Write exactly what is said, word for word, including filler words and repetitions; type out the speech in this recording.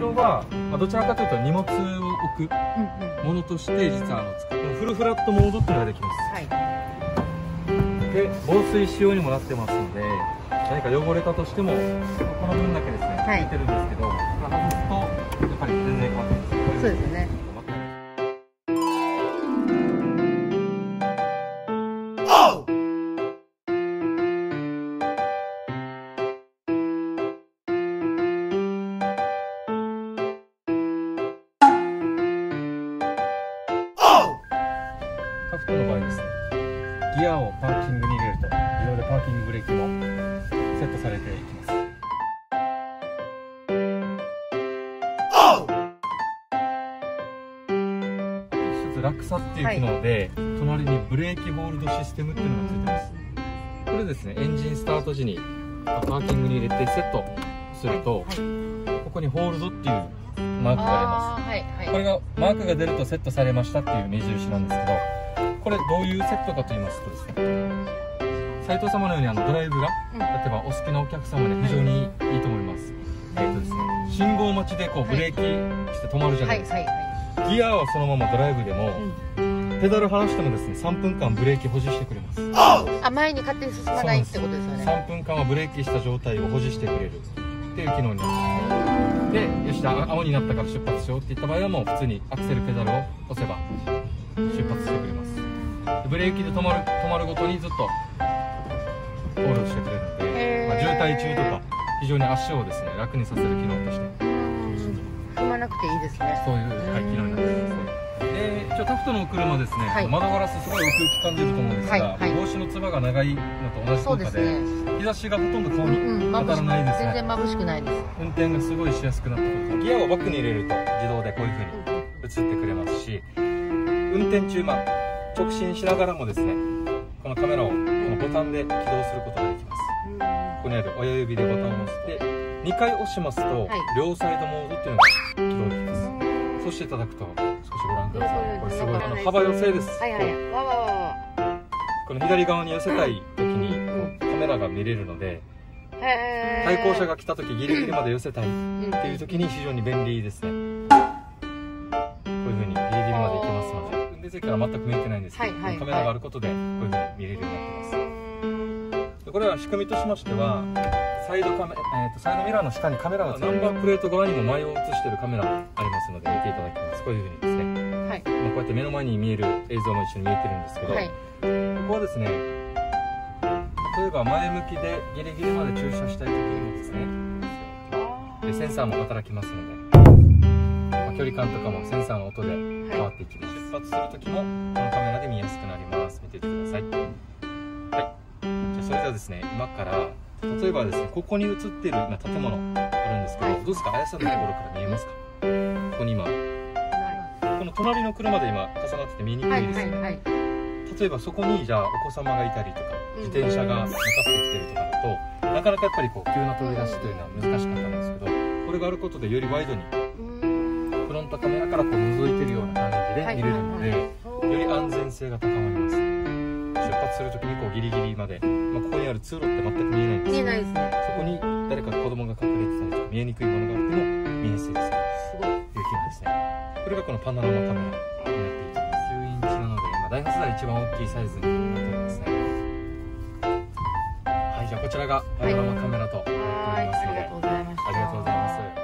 ろは、まあ、どちらかというと荷物を置くものとして実はあの使うフルフラットモードっていうのができます。はい、で防水仕様にもなってますので、何か汚れたとしてもこの分だけですねついてるんですけど、外すとやっぱり全然変わってます。 そうですね。 カフトの場合ですね、ギアをパーキングに入れると自動でパーキングブレーキもセットされていきます。一つ落差っていう機能で、はい、隣にブレーキホールドシステムっていうのがついてます。これですね、エンジンスタート時にパーキングに入れてセットすると、はいはい、ここにホールドっていうマークが出ます。はいはい、これがマークが出るとセットされましたっていう目印なんですけど、これどういうセットかと言いますとですね、斉藤様のようにあのドライブが、うん、例えばお好きなお客様で非常にいいと思います。えっとですね、信号待ちでこうブレーキして止まるじゃないですか。ギアはそのままドライブでも、うん、ペダル離してもですねさんぷんかんブレーキ保持してくれます。 あ、前に勝手に進まないってことですよね。 さんぷんかんはブレーキした状態を保持してくれるっていう機能になります。で、よし、青になったから出発しようっていった場合はもう普通にアクセルペダルを押せば出発してくれます。ブレーキで止まる止まるごとにずっとホールドしてくれるので、まあ、渋滞中とか非常に足をですね楽にさせる機能として踏まなくていいですね。 そういう、はい、機能になってます。で、一応タフトの車ですね、はい、窓ガラスすごい奥行き感じると思うんですが、はいはい、帽子のつばが長いのと同じ効果 で, で、ね、日差しがほとんど顔に当たらないですね。 全然眩しくないです。 運転がすごいしやすくなってくる。ギアをバックに入れると自動でこういう風に映ってくれますし、運転中、まあ、直進しながらもですね、このカメラをこのボタンで起動することができます。ここにある親指でボタンを押してにかい押しますと、はい、両サイドモードっていうのが起動できます。そうしていただくと少しご覧ください。これすごいあの幅寄せです。はいはい、わわわわ。この左側に寄せたい時にこうカメラが見れるので、対向車が来た時ギリギリまで寄せたいっていう時に非常に便利ですね。こういう風にギリギリまで行きますので、運転席から全く見えてないんですけど、カメラがあることでこういう風に見れるようになってます。これは仕組みとしましては、サイドカメ、えー、とサイドミラーの下にカメラがナンバープレート側にも前を映しているカメラありますので見ていただきます。こういう風にですね、はい、まあこうやって目の前に見える映像も一緒に見えてるんですけど、はい、ここはですね、例えば前向きでギリギリまで駐車したい時にもですね、でセンサーも働きますので、まあ、距離感とかもセンサーの音で変わっていきます。はい、出発する時もこのカメラで見やすくなります。見ていてください。はい、じゃあそれではですね、今から例えばですね、ここに映っている今建物あるんですけど、はい、どうですか、綾さんのところから見えますか。ここに今、この隣の車で今重なってて見にくいですよね。はいはいはい、例えばそこにじゃあお子様がいたりとか自転車が向かってきてるとかだと、なかなかやっぱりこう急な飛び出しというのは難しかったんですけど、これがあることでよりワイドにフロントカメラからこう覗いてるような感じで見れるので、より安全性が高まります。出発するときにこうギリギリまで、まあ、ここにある通路って全く見えないんです。 見えないですね。 そこに誰か子供が隠れてたりとか見えにくいものがあっても見えやすいです。すごいいう機能ですね。これがこのパノラマカメラになっていきます。じゅうインチなので今ダイハツで一番大きいサイズになっておりますね。はい、じゃあこちらがパノラマカメラとなっておりますので、はい、ありがとうございます。ありがとうございます。